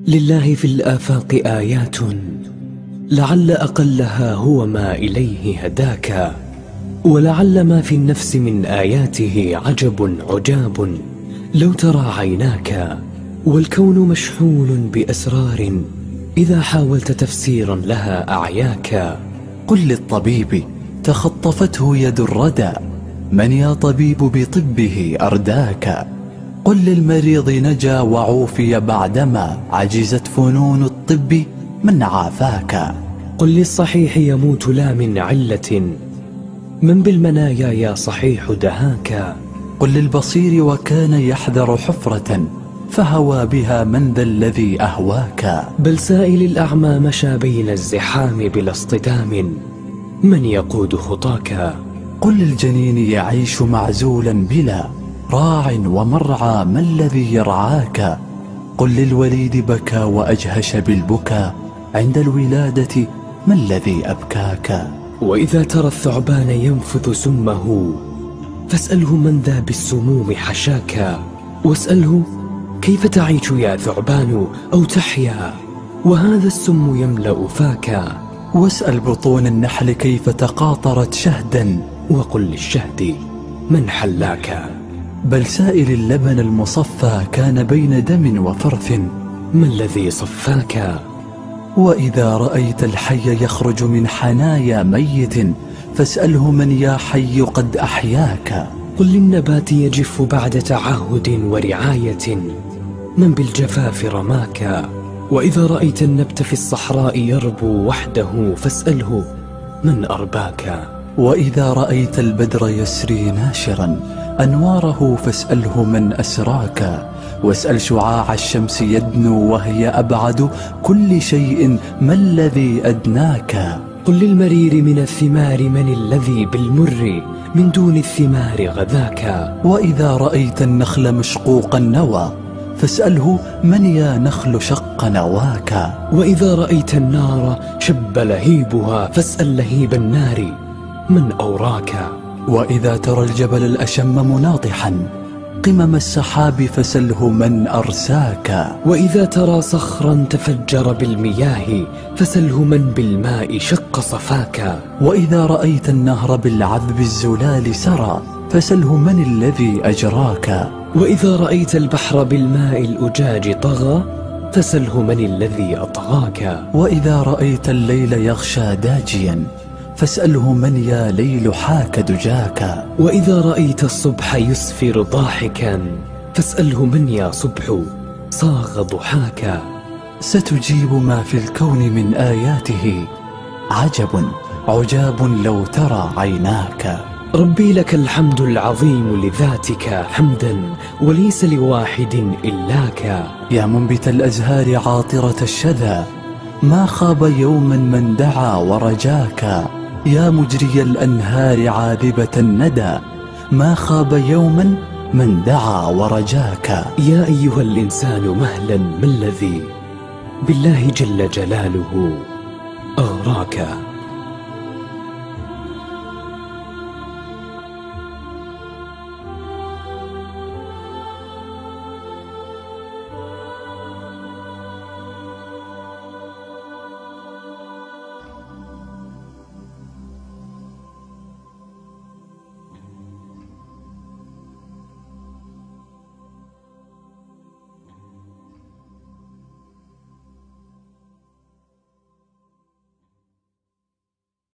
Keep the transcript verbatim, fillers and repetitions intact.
لله في الآفاق آيات لعل أقلها هو ما إليه هداك، ولعل ما في النفس من آياته عجب عجاب لو ترى عيناك. والكون مشحون بأسرار إذا حاولت تفسيرا لها أعياك. قل للطبيب تخطفته يد الردى، من يا طبيب بطبه أرداك. قل للمريض نجا وعوفي بعدما عجزت فنون الطب من عافاك. قل للصحيح يموت لا من علة، من بالمنايا يا صحيح دهاك. قل للبصير وكان يحذر حفرة، فهوى بها من ذا الذي أهواك. بل سائل الأعمى مشى بين الزحام بلا اصطدام، من يقود خطاك. قل للجنين يعيش معزولا بلا راع ومرعى، ما الذي يرعاك. قل للوليد بكى وأجهش بالبكا عند الولادة، ما الذي أبكاك. وإذا ترى الثعبان ينفث سمه، فاسأله من ذا بالسموم حشاك. واسأله كيف تعيش يا ثعبان أو تحيا وهذا السم يملأ فاك. واسأل بطون النحل كيف تقاطرت شهدا، وقل للشهد من حلاك. بل سائل اللبن المصفى كان بين دم وفرث، ما الذي صفاك. وإذا رأيت الحي يخرج من حنايا ميت، فاسأله من يا حي قد أحياك. قل للنبات يجف بعد تعهد ورعاية، من بالجفاف رماك. وإذا رأيت النبت في الصحراء يربو وحده، فاسأله من أرباك. وإذا رأيت البدر يسري ناشرا أنواره، فاسأله من أسراك. واسأل شعاع الشمس يدنو وهي أبعد كل شيء، ما الذي أدناك. قل للمرير من الثمار من الذي بالمر من دون الثمار غذاك. وإذا رأيت النخل مشقوق النوى، فاسأله من يا نخل شق نواك. وإذا رأيت النار شب لهيبها، فاسأل لهيب النار من أوراك. وإذا ترى الجبل الأشم مناطحا قمم السحاب، فسله من أرساك. وإذا ترى صخرا تفجر بالمياه، فسله من بالماء شق صفاك. وإذا رأيت النهر بالعذب الزلال سرى، فسله من الذي أجراك. وإذا رأيت البحر بالماء الأجاج طغى، فسله من الذي أطغاك. وإذا رأيت الليل يغشى داجيا، فاسأله من يا ليل حاك دجاك. وإذا رأيت الصبح يسفر ضاحكا، فاسأله من يا صبح صاغ ضحاك. ستجيب ما في الكون من آياته عجب عجاب لو ترى عيناك. ربي لك الحمد العظيم لذاتك حمدا، وليس لواحد إلاك. يا منبت الأزهار عاطرة الشذا، ما خاب يوما من دعا ورجاك. يا مجري الأنهار عاذبة الندى، ما خاب يوما من دعا ورجاك. يا أيها الإنسان مهلا، ما الذي بالله جل جلاله أغراك.